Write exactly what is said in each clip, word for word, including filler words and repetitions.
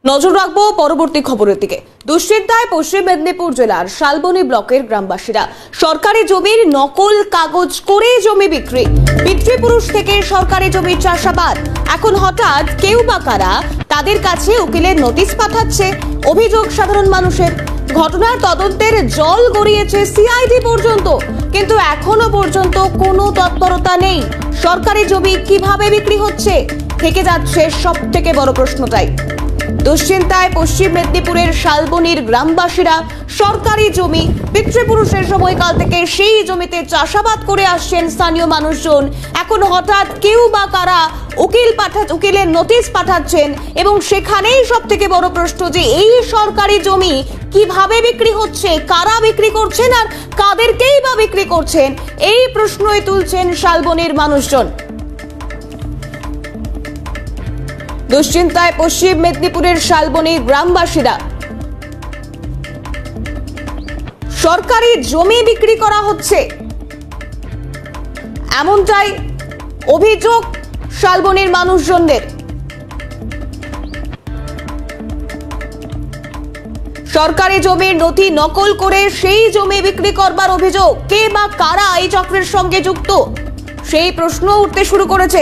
নজর রাখবো পরবর্তী খবরের দিকে। দুশ্চিন্তায় পশ্চিম মেদিনীপুর জেলার শালবনী ব্লকের গ্রামবাসীরা। সরকারি জমির নকল কাগজ করে জমি বিক্রি, পিতৃপুরুষ থেকে সরকারি জমির চাষাবাদ। এখন হঠাৎ কেউ বা কারা তাদের কাছে উকিলের নোটিশ পাঠাচ্ছে। অভিযোগ সাধারণ মানুষের। ঘটনার তদন্তের জল গড়িয়েছে সিআইডি পর্যন্ত, কিন্তু এখনো পর্যন্ত কোনো তৎপরতা নেই। সরকারি জমি কিভাবে বিক্রি হচ্ছে থেকে যাচ্ছে সব থেকে বড় প্রশ্নটাই। দুশ্চিন্তায় পশ্চিম মেদিনীপুরের শালবনীর গ্রামবাসীরা। সরকারি জমি, পিতৃপুরুষের সময়কাল থেকে সেই জমিতে চাষাবাদ করে আসছেন স্থানীয় মানুষজন। এখন হঠাৎ কেউ বা কারা উকিল পাঠা উকিলের নোটিশ পাঠাচ্ছেন, এবং সেখানেই সব থেকে বড় প্রশ্ন যে এই সরকারি জমি কিভাবে বিক্রি হচ্ছে, কারা বিক্রি করছেন আর কাদেরকেই বা বিক্রি করছেন, এই প্রশ্নই তুলছেন শালবনীর মানুষজন। দুশ্চিন্তায় পশ্চিম মেদিনীপুরের শালবনী গ্রামবাসীরা। সরকারি জমি বিক্রি করা হচ্ছে, এমনটাই অভিযোগ শালবনীর মানুষজনদের। সরকারি জমির নথি নকল করে সেই জমি বিক্রি করবার অভিযোগ। কে বা কারা এই চক্রের সঙ্গে যুক্ত, সেই প্রশ্ন উঠতে শুরু করেছে।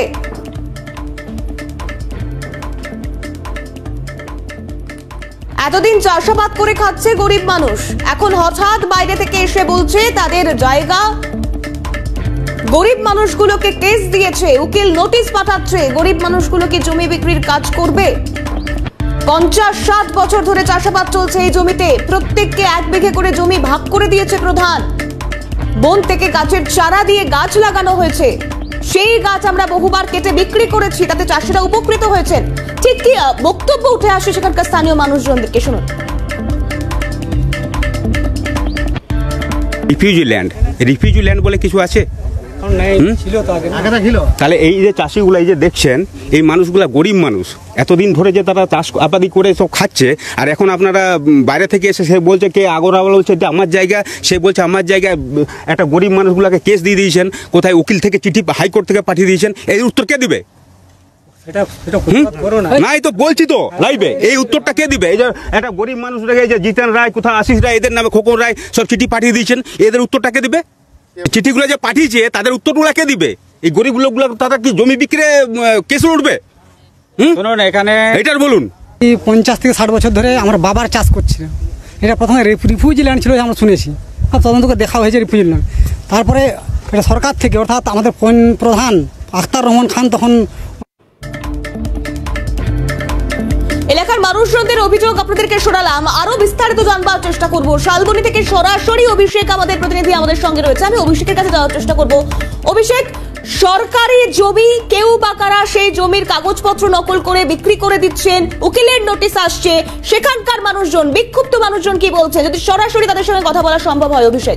এতদিন চাষাবাদ করে খাচ্ছে গরিব মানুষ, এখন হঠাৎ বাইরে থেকে এসে বলছে তাদের জায়গা। গরিব মানুষগুলোকে কেস দিয়েছে, উকিল নোটিশ পাঠাচ্ছে। গরিব মানুষগুলো কি জমি বিক্রির কাজ করবে? পঞ্চাশ ষাট বছর ধরে চাষাবাদ চলছে এই জমিতে। প্রত্যেককে এক বিঘে করে জমি ভাগ করে দিয়েছে প্রধান। বন থেকে গাছের চারা দিয়ে গাছ লাগানো হয়েছে, সেই গাছ আমরা বহুবার কেটে বিক্রি করেছি, তাতে চাষিরা উপকৃত হয়েছেন। ঠিক কি বক্তব্য উঠে আসে সেখানকার স্থানীয় মানুষজনদেরকে শুনুন। রিফিউজি ল্যান্ড, রিফিউজি ল্যান্ড বলে কিছু আছে? তাহলে এই যে চাষিগুলো এই যে দেখছেন, এই মানুষগুলা গরিব মানুষ, এতদিন ধরে যে তারা চাষ আবাদি করে সব খাচ্ছে, আর এখন আপনারা বাইরে থেকে এসে সে বলছে কে আগরওয়ালা বলছে এটা আমার জায়গা, সে বলছে আমার জায়গায়। একটা গরিব মানুষগুলাকে কেস দিয়ে দিয়েছেন, কোথায় উকিল থেকে চিঠি হাইকোর্ট থেকে পাঠিয়ে দিয়েছেন। এই উত্তর কে দিবে? নাই তো বলছি তো লাইভে, এই উত্তরটা কে দিবে? এই যে একটা গরিব মানুষ রেখে যে জিতেন রায়, কোথায় আশিস রায়, এদের নামে খোকন রায় সব চিঠি পাঠিয়ে দিয়েছেন, এদের উত্তরটা কে দিবে? চিঠিগুলো যে পাঠিয়েছে তাদের উত্তরগুলো কে দিবে? এই গরিব লোকগুলো তারা কি জমি বিক্রি কেস উঠবে? শুনুন এখানে এটার বলুন। পঞ্চাশ থেকে ষাট বছর ধরে আমার বাবার চাষ করছিল। এটা প্রথমে রিফিউজি ল্যান্ড ছিল আমরা শুনেছি, তদন্ত করে দেখা হয়েছে রিফিউজি ল্যান্ড। তারপরে এটা সরকার থেকে, অর্থাৎ আমাদের প্রধান আখতার রহমান খান তখন। এলাকার মানুষজনদের অভিযোগ আপনাদেরকে শোনালাম, আরো বিস্তারিত জানবার চেষ্টা করব। শালবনী থেকে সরাসরি অভিষেক আমাদের প্রতিনিধি আমাদের সঙ্গে রয়েছে, আমি অভিষেকের কাছে যাওয়ার চেষ্টা করব। অভিষেক, সরকারি জমি কেউ বা কারা সেই জমির কাগজপত্র নকল করে বিক্রি করে দিচ্ছেন, উকিলের নোটিশ আসছে, সেখানকার মানুষজন, বিক্ষুব্ধ মানুষজন কি বলছে, যদি সরাসরি তাদের সঙ্গে কথা বলা সম্ভব হয় অভিষেক।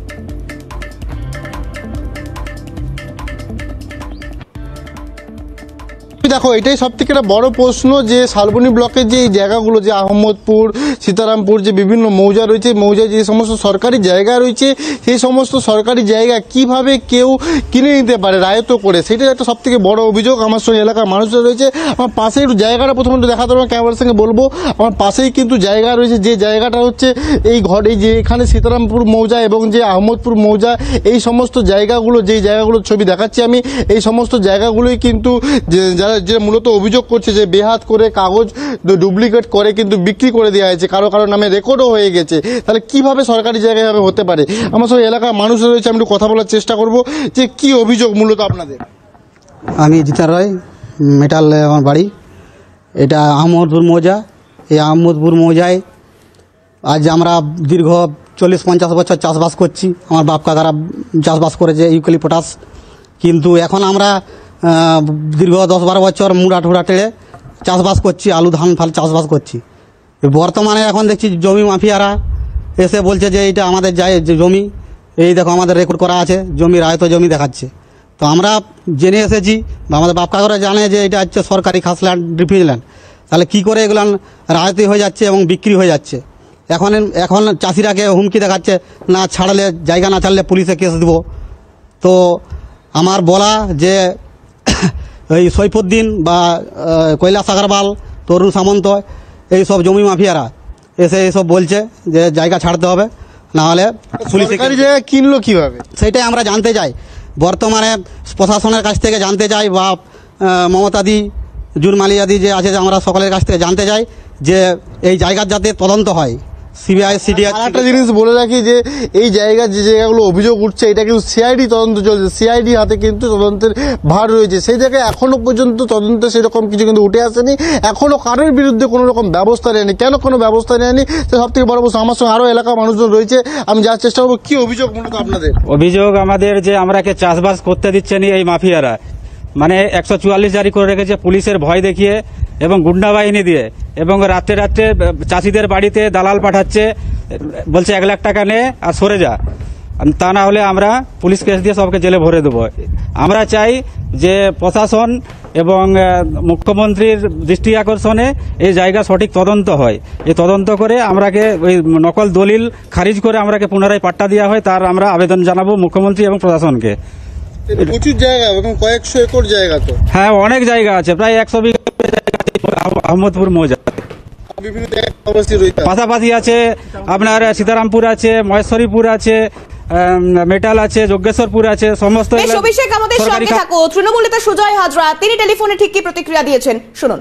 দেখো, এটাই সব থেকে একটা বড় প্রশ্ন যে শালবনী ব্লকের যে জায়গাগুলো, যে আহমদপুর, সীতারামপুর, যে বিভিন্ন মৌজা রয়েছে, মৌজায় যে সমস্ত সরকারি জায়গা রয়েছে, সেই সমস্ত সরকারি জায়গা কিভাবে কেউ কিনে নিতে পারে রায়ত্ব করে, সেটাই একটা সব থেকে বড় অভিযোগ। আমার সঙ্গে এলাকার মানুষরা রয়েছে। আমার পাশে একটু জায়গাটা প্রথমে একটু দেখাতে পারবো, ক্যামেরার সঙ্গে বলবো। আমার পাশেই কিন্তু জায়গা রয়েছে, যে জায়গাটা হচ্ছে এই ঘর, এই যে এখানে সীতারামপুর মৌজা এবং যে আহমদপুর মৌজা, এই সমস্ত জায়গাগুলো, যেই জায়গাগুলোর ছবি দেখাচ্ছি আমি, এই সমস্ত জায়গাগুলোই কিন্তু যারা যে মূলত অভিযোগ করছে যে বেহাত করে কাগজ ডুপ্লিকেট করে কিন্তু বিক্রি করে দেওয়া হয়েছে, কারো কারো নামে রেকর্ডও হয়ে গেছে। তাহলে কিভাবে সরকারি জায়গায় হতে পারে? আমার সঙ্গে এলাকার মানুষ রয়েছে, আমি একটু কথা বলার চেষ্টা করব যে কি অভিযোগ মূলত আপনাদের। আমি জিতেন রায়, মেটাল আমার বাড়ি, এটা আহমদপুর মৌজা। এই আহমদপুর মৌজায় আজ আমরা দীর্ঘ চল্লিশ পঞ্চাশ বছর চাষবাস করছি। আমার বাপ কাকারা চাষবাস করেছে ইউক্যালিপটাস, কিন্তু এখন আমরা দীর্ঘ দশ বারো বছর মুড়া ঠুড়া টেড়ে চাষবাস করছি, আলু ধান ফাল চাষবাস করছি। বর্তমানে এখন দেখছি জমি মাফিয়ারা এসে বলছে যে এইটা আমাদের যায় যে জমি, এই দেখো আমাদের রেকর্ড করা আছে, জমি রায়ত জমি দেখাচ্ছে। তো আমরা জেনে এসেছি বা আমাদের বাপ কাকারা জানে যে এটা হচ্ছে সরকারি খাস ল্যান্ড, রিফিউজ ল্যান্ড। তাহলে কী করে এগুলো রায়তি হয়ে যাচ্ছে এবং বিক্রি হয়ে যাচ্ছে? এখন এখন চাষিরাকে হুমকি দেখাচ্ছে, না ছাড়লে, জায়গা না ছাড়লে পুলিশে কেস দেব। তো আমার বলা যে এই সৈফুদ্দিন বা কৈলাস আগরওয়াল, তরুণ সামন্ত, এই সব জমি মাফিয়ারা এসে এইসব বলছে যে জায়গা ছাড়তে হবে, নাহলে পুলিশ সরকারি জায়গা কিনলো কিভাবে? সেইটাই আমরা জানতে চাই, বর্তমানে প্রশাসনের কাছ থেকে জানতে চাই, বা আহ, মমতাদি জুর মালিয়াদি যে আছে, যে আমরা সকলের কাছ থেকে জানতে চাই যে এই জায়গার যাতে তদন্ত হয়। সিবিআই সিডিআই আর একটা জিনিস বলে রাখি যে এই জায়গার যে জায়গাগুলো অভিযোগ উঠছে এটা কিন্তু সিআইডি তদন্ত চলছে, সিআইডি হাতে কিন্তু তদন্তের ভার রয়েছে। সেই জায়গায় এখনো পর্যন্ত তদন্ত সেরকম কিছু কিন্তু উঠে আসেনি, এখনো কারোর বিরুদ্ধে কোনো রকম ব্যবস্থা নেয়নি। কেন কোনো ব্যবস্থা নেয়নি সে সব থেকে বড় প্রশ্ন। আমার সঙ্গে আরও এলাকার মানুষজন রয়েছে, আমি যাওয়ার চেষ্টা করবো। কি অভিযোগ মূলত আপনাদের? অভিযোগ আমাদের যে আমরাকে চাষবাস করতে দিচ্ছে না এই মাফিয়ারা, মানে একশো চুয়াল্লিশ জারি করে রেখেছে পুলিশের ভয় দেখিয়ে এবং গুন্ডা বাহিনী দিয়ে, এবং রাত্রে রাত্রে চাষিদের বাড়িতে দালাল পাঠাচ্ছে, বলছে এক লাখ টাকা নে আর সরে যা, তা না হলে আমরা পুলিশ কেস দিয়ে সবকে জেলে ভরে দেবো। আমরা চাই যে প্রশাসন এবং মুখ্যমন্ত্রীর দৃষ্টি আকর্ষণে এই জায়গা সঠিক তদন্ত হয়, এই তদন্ত করে আমরাকে ওই নকল দলিল খারিজ করে আমরাকে পুনরায় পাট্টা দেওয়া হয়, তার আমরা আবেদন জানাবো মুখ্যমন্ত্রী এবং প্রশাসনকে। প্রচুর জায়গা এবং কয়েকশো একর জায়গা, তো হ্যাঁ অনেক জায়গা আছে, প্রায় একশো বিঘা জায়গা আছে আহমদপুর মৌজা, বিভিন্ন জায়গায় রয়েছে। পাশাপাশি আছে আপনার সীতারামপুর আছে, মহেশ্বরীপুর আছে, মেটাল আছে, যোগেশ্বরপুর আছে, সমস্ত বেশ, অভিষেক আমাদের সঙ্গে থাকো। তৃণমূল নেতা সুজয় হাজরা তিনি টেলিফোনে ঠিক কি প্রতিক্রিয়া দিয়েছেন শুনুন।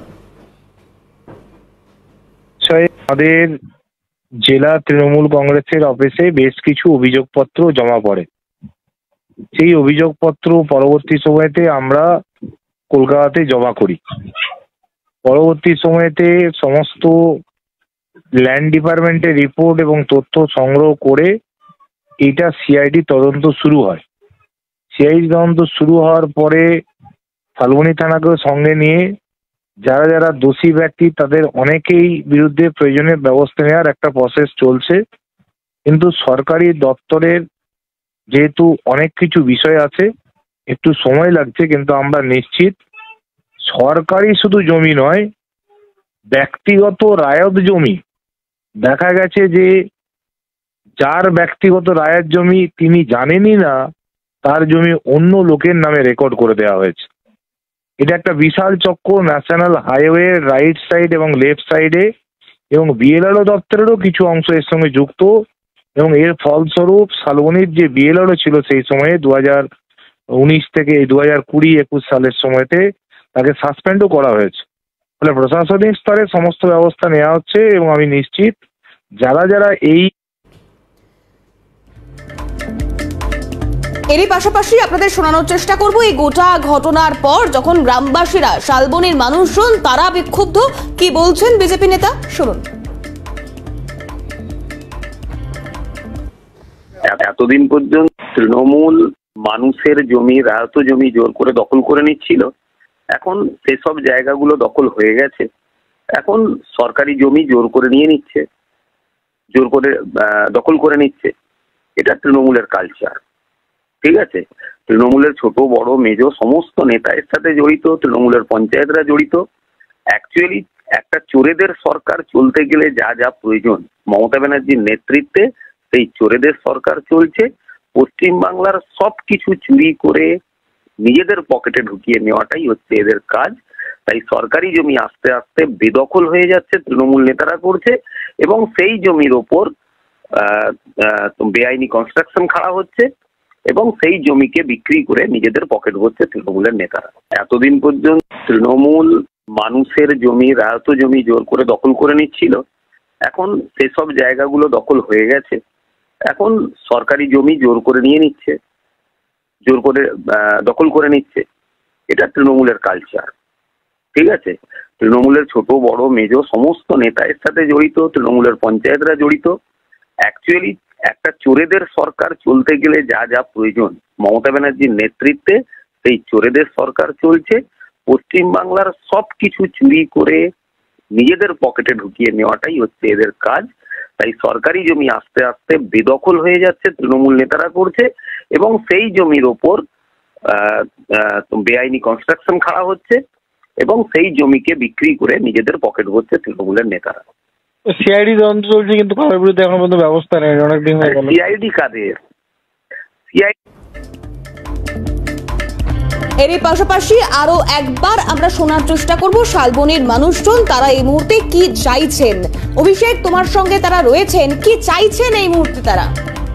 আমাদের জেলা তৃণমূল কংগ্রেসের অফিসে বেশ কিছু অভিযোগপত্র জমা পড়ে। সেই অভিযোগপত্র পরবর্তী সময়তে আমরা কলকাতাতে জমা করি। পরবর্তী সময়তে সমস্ত ল্যান্ড ডিপার্টমেন্টের রিপোর্ট এবং তথ্য সংগ্রহ করে এটা সিআইডি তদন্ত শুরু হয়। সিআইডি তদন্ত শুরু হওয়ার পরে শালবনী থানাকেও সঙ্গে নিয়ে যারা যারা দোষী ব্যক্তি তাদের অনেকেই বিরুদ্ধে প্রয়োজনীয় ব্যবস্থা নেওয়ার একটা প্রসেস চলছে। কিন্তু সরকারি দপ্তরের যেহেতু অনেক কিছু বিষয় আছে, একটু সময় লাগছে, কিন্তু আমরা নিশ্চিত সরকারি শুধু জমি নয়, ব্যক্তিগত রায়ত জমি দেখা গেছে যে যার ব্যক্তিগত রায়ের জমি তিনি জানেনই না তার জমি অন্য লোকের নামে রেকর্ড করে দেওয়া হয়েছে। এটা একটা বিশাল চক্র, ন্যাশনাল হাইওয়ে রাইট সাইড এবং লেফট সাইডে, এবং বিএলআরও দপ্তরেরও কিছু অংশ এর সঙ্গে যুক্ত, এবং এর ফলস্বরূপ শালবনীর যে বিএলআরও ছিল সেই সময়ে দু হাজার উনিশ থেকে দু হাজার কুড়ি একুশ সালের সময়তে তাকে সাসপেন্ডও করা হয়েছে। ফলে প্রশাসনিক স্তরে সমস্ত ব্যবস্থা নেওয়া হচ্ছে, এবং আমি নিশ্চিত যারা যারা এই এরই পাশাপাশি আপনাদের শোনানোর চেষ্টা করব এই গোটা ঘটনার পর যখন গ্রামবাসীরা, শালবনীর মানুষজন তারা বিক্ষুব্ধ, কি বলছেন বিজেপি নেতা শুনুন। এতদিন পর্যন্ত তৃণমূল মানুষের জমি, রায়ত জমি জোর করে দখল করে নিচ্ছিল, এখন সেসব জায়গাগুলো দখল হয়ে গেছে। এখন সরকারি জমি জোর করে নিয়ে নিচ্ছে, জোর করে দখল করে নিচ্ছে। এটা তৃণমূলের কালচার, ঠিক আছে? তৃণমূলের ছোট বড় মেজ সমস্ত নেতা এর সাথে জড়িত, তৃণমূলের পঞ্চায়েতরা জড়িত। অ্যাকচুয়ালি একটা চোরেদের সরকার চলতে গেলে যা যা প্রয়োজন, মমতা ব্যানার্জির নেতৃত্বে সেই চোরেদের সরকার চলছে। পশ্চিমবাংলার সব কিছু চুরি করে নিজেদের পকেটে ঢুকিয়ে নেওয়াটাই হচ্ছে এদের কাজ। তাই সরকারি জমি আস্তে আস্তে বেদখল হয়ে যাচ্ছে, তৃণমূল নেতারা করছে, এবং সেই জমির ওপর বেআইনি কনস্ট্রাকশন খাড়া হচ্ছে, এবং সেই জমিকে বিক্রি করে নিজেদের পকেট ভরছে তৃণমূলের নেতারা। এতদিন পর্যন্ত তৃণমূল মানুষের জমি, রায়ত জমি জোর করে দখল করে নিচ্ছিল, এখন সেসব জায়গাগুলো দখল হয়ে গেছে। এখন সরকারি জমি জোর করে নিয়ে নিচ্ছে, জোর করে দখল করে নিচ্ছে। এটা তৃণমূলের কালচার, ঠিক আছে? তৃণমূলের ছোট বড় মেজ সমস্ত নেতা এর সাথে জড়িত, তৃণমূলের পঞ্চায়েতরা জড়িত। অ্যাকচুয়ালি একটা চোরেদের সরকার চলতে গেলে যা যা প্রয়োজন, মমতা ব্যানার্জির নেতৃত্বে সেই চোরেদের সরকার চলছে। পশ্চিমবাংলার সব কিছু চুরি করে নিজেদের পকেটে ঢুকিয়ে নেওয়াটাই হচ্ছে এদের কাজ। তাই সরকারি জমি আস্তে আস্তে বেদখল হয়ে যাচ্ছে, তৃণমূল নেতারা করছে, এবং সেই জমির ওপর বেআইনি কনস্ট্রাকশন খাড়া হচ্ছে, এবং সেই জমিকে বিক্রি করে নিজেদের পকেট ভরছে তৃণমূলের নেতারা। সিআইডি তদন্ত চলছে, কিন্তু কারোর বিরুদ্ধে এখন পর্যন্ত ব্যবস্থা নেই, অনেকদিন হয়ে গেল। সিআইডি কাদের? সিআইডি এরই পাশাপাশি আরো একবার আমরা শোনার চেষ্টা করব শালবনির মানুষজন তারা এই মুহূর্তে কি চাইছেন। অভিষেক, তোমার সঙ্গে তারা রয়েছেন, কি চাইছেন এই মুহূর্তে তারা?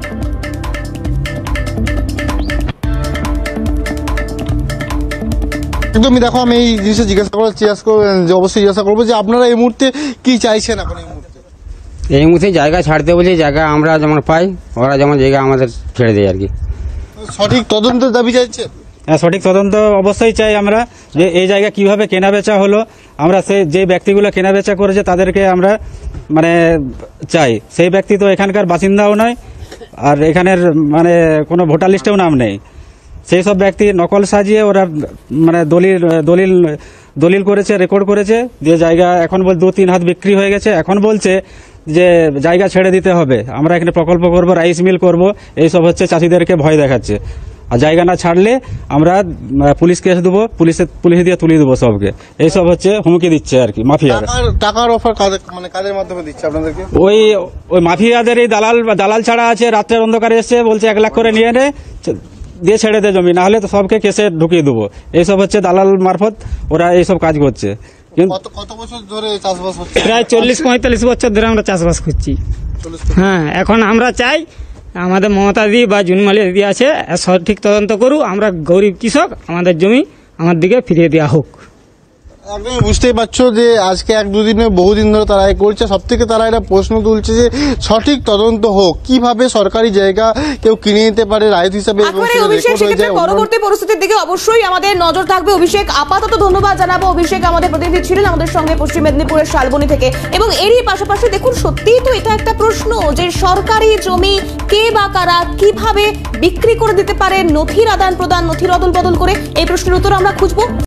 একদমই, দেখো আমি এই জিনিসটা জিজ্ঞাসা করার চেষ্টা করবো, যে অবশ্যই জিজ্ঞাসা করবো যে আপনারা এই মুহূর্তে কি চাইছেন এখন এই মুহূর্তে? এই মুহূর্তে জায়গা ছাড়তে বলি, জায়গা আমরা যেমন পাই ওরা যেমন জায়গা আমাদের ছেড়ে দেয় আর কি। সঠিক তদন্তের দাবি চাইছে? হ্যাঁ, সঠিক তদন্ত অবশ্যই চাই আমরা, যে এই জায়গা কিভাবে কেনা বেচা হলো, আমরা সেই যে ব্যক্তিগুলো কেনা বেচা করেছে তাদেরকে আমরা মানে চাই। সেই ব্যক্তি তো এখানকার বাসিন্দাও নয়, আর এখানের মানে কোনো ভোটার লিস্টেও নাম নেই। সেই সব ব্যক্তি নকল সাজিয়ে ওরা মানে দলিল দলিল দলিল করেছে, রেকর্ড করেছে, যে জায়গা এখন বল দু তিন হাত বিক্রি হয়ে গেছে, এখন বলছে যে জায়গা ছেড়ে দিতে হবে, আমরা এখানে প্রকল্প করব, রাইস মিল করব, এইসব হচ্ছে চাষিদেরকে ভয় দেখাচ্ছে। আর জায়গা না ছাড়লে আমরা পুলিশ কেস দেবো, পুলিশে পুলিশ দিয়ে তুলিয়ে দেবো সবকে, এইসব হচ্ছে হুমকি দিচ্ছে আর কি মাফিয়ারা। টাকার- টাকার অফার কাদের মানে কাদের মাধ্যমে দিচ্ছে আপনাদেরকে? ওই ওই মাফিয়াদের এই দালাল দালাল ছাড়া আছে, রাত্রের অন্ধকারে এসে বলছে এক লাখ করে নিয়ে নে, দিয়ে ছেড়ে দে জমি, নাহলে তো সবকে কেসে ঢুকিয়ে দেবো। এইসব হচ্ছে দালাল মারফত ওরা এইসব কাজ করছে। কিন্তু কত কত বছর ধরে চাষবাস হচ্ছে? প্রায় চল্লিশ পঁয়তাল্লিশ বছর ধরে আমরা চাষবাস করছি। হ্যাঁ, এখন আমরা চাই আমাদের মমতা দি বা জুনমালি দিদি আছে, সঠিক তদন্ত করুক, আমরা গরিব কৃষক, আমাদের জমি আমার দিকে ফিরিয়ে দেওয়া হোক। একদমই বুঝতেই পারছো যে আজকে এক দুদিনে বহুদিন ধরে তারা এ করছে। সব থেকে তারা এটা প্রশ্ন তুলছে যে সঠিক তদন্ত হোক, কিভাবে সরকারি জায়গা কেউ কিনে নিতে পারে রাইট হিসাবে, এবং একেবারে সেটা অভিষেক, record হয়ে সেক্ষেত্রে যায় অন্য- পরবর্তী পরিস্থিতির দিকে অবশ্যই আমাদের নজর থাকবে। অভিষেক, আপাতত ধন্যবাদ জানাবো। অভিষেক আমাদের প্রতিনিধি ছিলেন আমাদের সঙ্গে পশ্চিম মেদিনীপুরের শালবনী থেকে। এবং এরই পাশাপাশি দেখুন, সত্যিই তো এটা একটা প্রশ্ন যে সরকারি জমি কে বা কারা কিভাবে বিক্রি করে দিতে পারে, নথির আদান প্রদান, নথির অদল বদল করে, এই প্রশ্নের উত্তর আমরা খুঁজবো।